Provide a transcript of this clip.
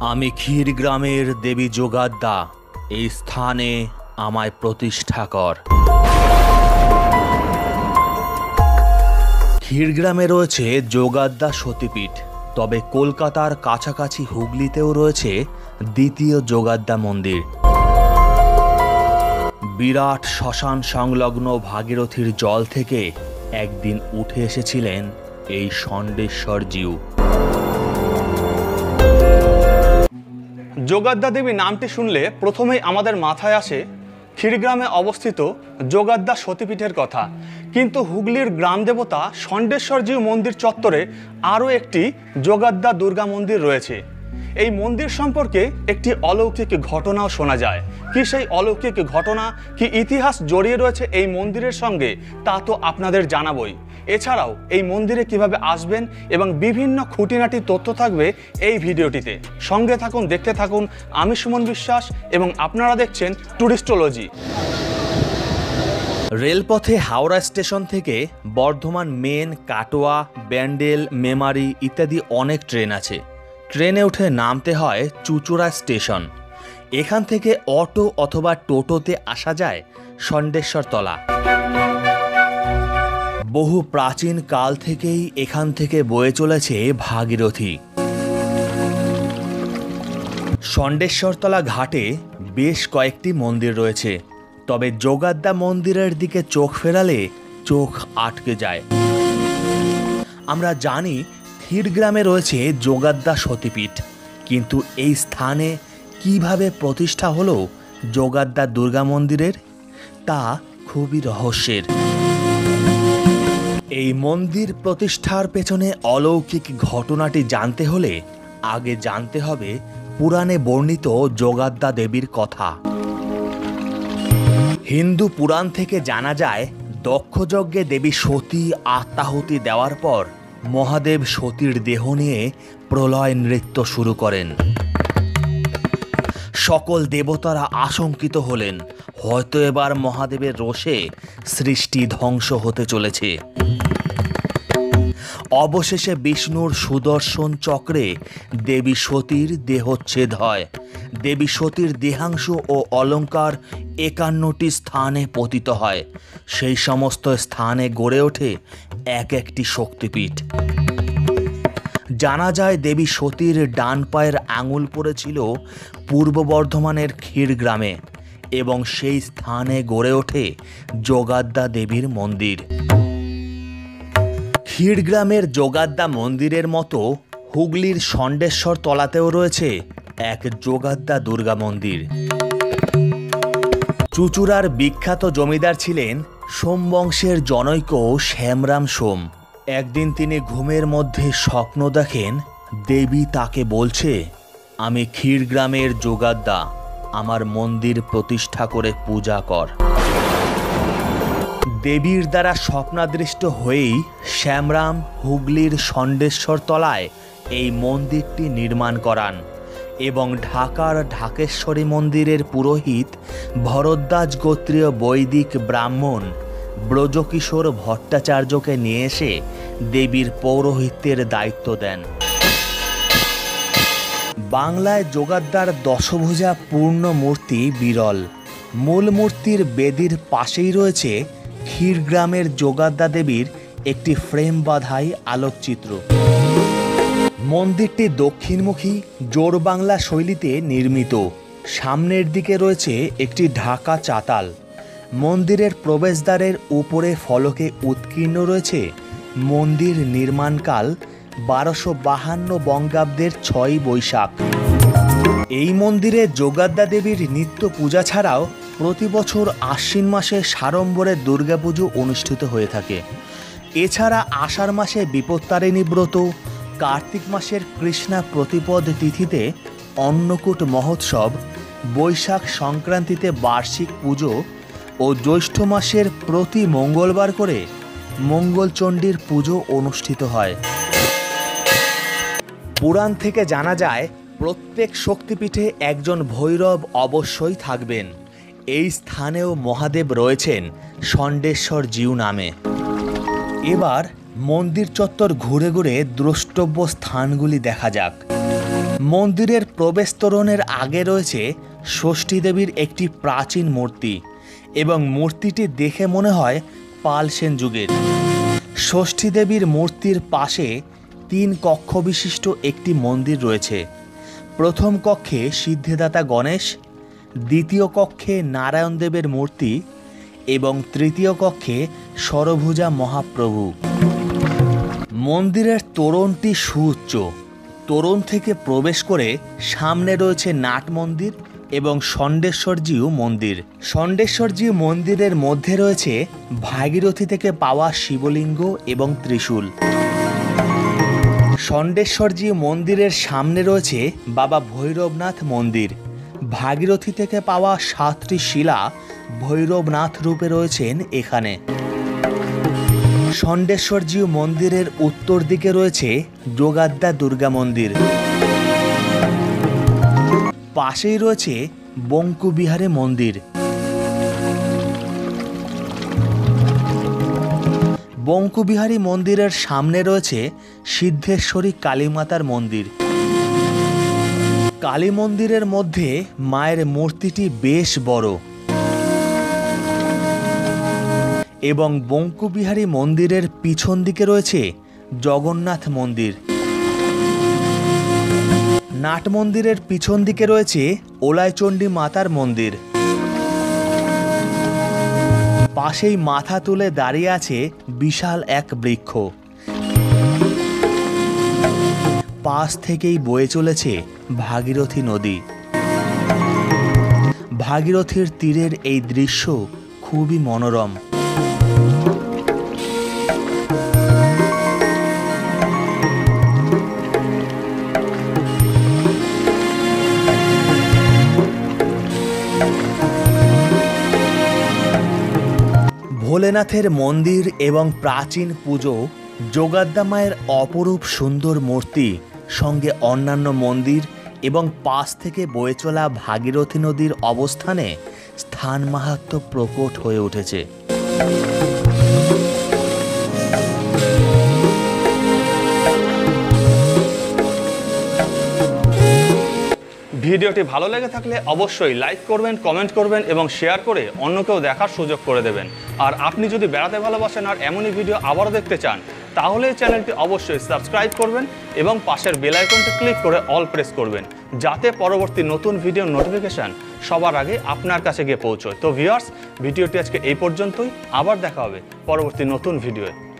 আমি ক্ষীরগ্রামের দেবী যোগাদ্দা, এই স্থানে আমায় প্রতিষ্ঠা কর। ক্ষীরগ্রামে রয়েছে যোগাদ্দা সতীপীঠ, তবে কলকাতার কাছাকাছি হুগলিতেও রয়েছে দ্বিতীয় যোগাদ্দা মন্দির। বিরাট শ্মশান সংলগ্ন ভাগীরথীর জল থেকে একদিন উঠে এসেছিলেন এই ষণ্ডেশ্বর জিউ। যোগাদ্দা দেবী নামটি শুনলে প্রথমেই আমাদের মাথায় আসে ক্ষীরগ্রামে অবস্থিত যোগাদ্দা সতীপীঠের কথা, কিন্তু হুগলির গ্রাম দেবতা ষণ্ডেশ্বর জিউ মন্দির চত্বরে আরও একটি যোগাদ্দা দুর্গা মন্দির রয়েছে। এই মন্দির সম্পর্কে একটি অলৌকিক ঘটনাও শোনা যায়। কি সেই অলৌকিক ঘটনা, কি ইতিহাস জড়িয়ে রয়েছে এই মন্দিরের সঙ্গে, তা তো আপনাদের জানাবই। এছাড়াও এই মন্দিরে কিভাবে আসবেন এবং বিভিন্ন খুঁটিনাটি তথ্য থাকবে এই ভিডিওটিতে। সঙ্গে থাকুন, দেখতে থাকুন। আমি সুমন বিশ্বাস এবং আপনারা দেখছেন টুরিস্টোলজি। রেলপথে হাওড়া স্টেশন থেকে বর্ধমান মেন, কাটোয়া, ব্যান্ডেল, মেমারি ইত্যাদি অনেক ট্রেন আছে। ট্রেনে উঠে নামতে হয় চুঁচুড়া স্টেশন। এখান থেকে অটো অথবা টোটোতে আসা যায় ষণ্ডেশ্বর তলা। বহু প্রাচীন কাল থেকেই এখান থেকে বয়ে চলেছে ভাগীরথী। ষণ্ডেশ্বরতলা ঘাটে বেশ কয়েকটি মন্দির রয়েছে, তবে যোগাদ্দা মন্দিরের দিকে চোখ ফেরালে চোখ আটকে যায়। আমরা জানি ক্ষীরগ্রামে রয়েছে যোগাদ্দা সতীপীঠ, কিন্তু এই স্থানে কিভাবে প্রতিষ্ঠা হলো যোগাদ্দা দুর্গা মন্দিরের, তা খুবই রহস্যের। এই মন্দির প্রতিষ্ঠার পেছনে অলৌকিক ঘটনাটি জানতে হলে আগে জানতে হবে পুরাণে বর্ণিত যোগাদ্দা দেবীর কথা। হিন্দু পুরাণ থেকে জানা যায়, দক্ষযজ্ঞে দেবী সতী আত্মাহুতি দেওয়ার পর মহাদেব সতীর দেহ নিয়ে প্রলয় নৃত্য শুরু করেন। সকল দেবতারা আশঙ্কিত হলেন, হয়তো এবার মহাদেবের রোষে সৃষ্টি ধ্বংস হতে চলেছে। অবশেষে বিষ্ণুর সুদর্শন চক্রে দেবী সতীর দেহচ্ছেদ হয়। দেবী সতীর দেহাংশ ও অলঙ্কার 51টি স্থানে পতিত হয়। সেই সমস্ত স্থানে গড়ে ওঠে এক একটি শক্তিপীঠ। জানা যায় দেবী সতীর ডান পায়ের আঙুল পড়েছিল পূর্ব বর্ধমানের ক্ষীরগ্রামে, এবং সেই স্থানে গড়ে ওঠে যোগাদ্দা দেবীর মন্দির। ক্ষীরগ্রামের যোগাদ্দা মন্দিরের মতো হুগলির ষণ্ডেশ্বর তলাতেও রয়েছে এক যোগাদ্দা দুর্গা মন্দির। চুঁচুড়ার বিখ্যাত জমিদার ছিলেন সোমবংশের জনৈক শ্যামরাম সোম। একদিন তিনি ঘুমের মধ্যে স্বপ্ন দেখেন দেবী তাকে বলছে, আমি ক্ষীরগ্রামের যোগাদ্দা, আমার মন্দির প্রতিষ্ঠা করে পূজা কর। দেবীর দ্বারা স্বপ্নাদৃষ্ট হয়েই শ্যামরাম হুগলির ষণ্ডেশ্বর তলায় এই মন্দিরটি নির্মাণ করান এবং ঢাকার ঢাকেশ্বরী মন্দিরের পুরোহিত ভরদ্বাজ গোত্রীয় বৈদিক ব্রাহ্মণ ব্রজকিশোর ভট্টাচার্যকে নিয়ে এসে দেবীর পৌরোহিত্যের দায়িত্ব দেন। বাংলায় যোগাদ্দার দশভুজা পূর্ণ মূর্তি বিরল। মূল মূর্তির বেদির পাশেই রয়েছে ক্ষীরগ্রামের যোগাদ্দা দেবীর একটি ফ্রেম বাঁধাই আলোকচিত্র। মন্দিরটি দক্ষিণমুখী জোর বাংলা শৈলীতে নির্মিত। সামনের দিকে রয়েছে একটি ঢাকা চাতাল। মন্দিরের প্রবেশদ্বারের উপরে ফলকে উৎকীর্ণ রয়েছে মন্দির নির্মাণকাল 1252 বঙ্গাব্দের 6 বৈশাখ। এই মন্দিরে যোগাদ্দা দেবীর নিত্য পূজা ছাড়াও প্রতি বছর আশ্বিন মাসে সাড়ম্বরে দুর্গাপুজো অনুষ্ঠিত হয়ে থাকে। এছাড়া আষাঢ় মাসে বিপত্তারিণী ব্রত, কার্তিক মাসের কৃষ্ণা প্রতিপদ তিথিতে অন্নকূট মহোৎসব, বৈশাখ সংক্রান্তিতে বার্ষিক পুজো ও জ্যৈষ্ঠ মাসের প্রতি মঙ্গলবার করে মঙ্গলচণ্ডীর পুজো অনুষ্ঠিত হয়। পুরাণ থেকে জানা যায়, প্রত্যেক শক্তিপীঠে একজন ভৈরব অবশ্যই থাকবেন। এই স্থানেও মহাদেব রয়েছেন ষণ্ডেশ্বর জিউ নামে। এবার মন্দির চত্বর ঘুরে ঘুরে দ্রষ্টব্য স্থানগুলি দেখা যাক। মন্দিরের প্রবেশ তোরণের আগে রয়েছে ষষ্ঠী দেবীর একটি প্রাচীন মূর্তি এবং মূর্তিটি দেখে মনে হয় পাল সেন যুগের। ষষ্ঠী দেবীর মূর্তির পাশে 3 কক্ষ বিশিষ্ট একটি মন্দির রয়েছে। প্রথম কক্ষে সিদ্ধিদাতা গণেশ, দ্বিতীয় কক্ষে নারায়ণ দেবের মূর্তি এবং তৃতীয় কক্ষে ষড়ভুজা মহাপ্রভু। মন্দিরের তোরণটি সুউচ্চ। তোরণ থেকে প্রবেশ করে সামনে রয়েছে নাট মন্দির এবং ষণ্ডেশ্বরজিউ মন্দির। ষণ্ডেশ্বরজিউ মন্দিরের মধ্যে রয়েছে ভাগীরথী থেকে পাওয়া শিবলিঙ্গ এবং ত্রিশূল। ষণ্ডেশ্বরজিউ মন্দিরের সামনে রয়েছে বাবা ভৈরবনাথ মন্দির। ভাগীরথী থেকে পাওয়া 7টি শিলা ভৈরবনাথ রূপে রয়েছেন এখানে। ষণ্ডেশ্বরজিউ মন্দিরের উত্তর দিকে রয়েছে যোগাদ্দা দুর্গা মন্দির। পাশেই রয়েছে বঙ্কুবিহারী মন্দির। বঙ্কুবিহারী মন্দিরের সামনে রয়েছে সিদ্ধেশ্বরী কালীমাতার মন্দির। কালী মন্দিরের মধ্যে মায়ের মূর্তিটি বেশ বড় এবং বঙ্কুবিহারী মন্দিরের পিছন দিকে রয়েছে জগন্নাথ মন্দির। নাট মন্দিরের পিছন দিকে রয়েছে ওলাইচণ্ডী মাতার মন্দির। পাশেই মাথা তুলে দাঁড়িয়ে আছে বিশাল এক বৃক্ষ। পাশ থেকেই বয়ে চলেছে ভাগীরথী নদী। ভাগীরথীর তীরের এই দৃশ্য খুবই মনোরম। ভোলেনাথের মন্দির এবং প্রাচীন পুজো, যোগাদ্দা মায়ের অপরূপ সুন্দর মূর্তি সঙ্গে অন্যান্য মন্দির এবং পাশ থেকে বয়ে চলা ভাগীরথী নদীর অবস্থানে স্থান মাহাত্ম্য প্রকট হয়ে উঠেছে। ভিডিওটি ভালো লেগে থাকলে অবশ্যই লাইক করবেন, কমেন্ট করবেন এবং শেয়ার করে অন্যকেও দেখার সুযোগ করে দেবেন। আর আপনি যদি বেড়াতে ভালোবাসেন আর এমনই ভিডিও আবারও দেখতে চান, তাহলে এই চ্যানেলটি অবশ্যই সাবস্ক্রাইব করবেন এবং পাশের বেল আইকনটি ক্লিক করে অল প্রেস করবেন, যাতে পরবর্তী নতুন ভিডিওর নোটিফিকেশান সবার আগে আপনার কাছে গিয়ে পৌঁছয়। তো ভিউয়ার্স, ভিডিওটি আজকে এই পর্যন্তই। আবার দেখা হবে পরবর্তী নতুন ভিডিওয়ে।